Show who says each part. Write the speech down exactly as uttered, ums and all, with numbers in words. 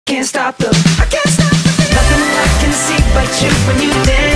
Speaker 1: can't stop the, I can't stop the feeling. Nothing I can see but you when you dance.